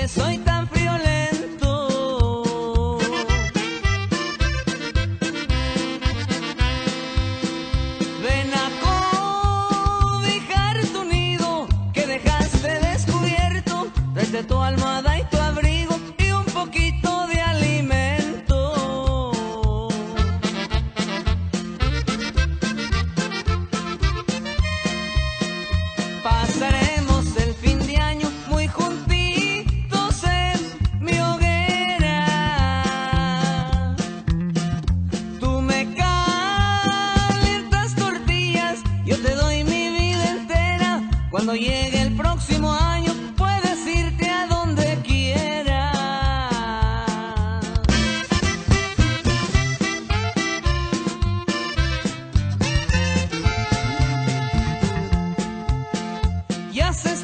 soy tan friolento. Ven a cobijar tu nido que dejaste descubierto. Tráete tu almohada y tu abrigo y un poquito de alimento. Pasaremos el fin de año muy juntitos en mi hoguera. Tú me calientas tortillas, yo te doy mi vida entera. Cuando llegue el próximo año puedes irte a donde quieras. Ya se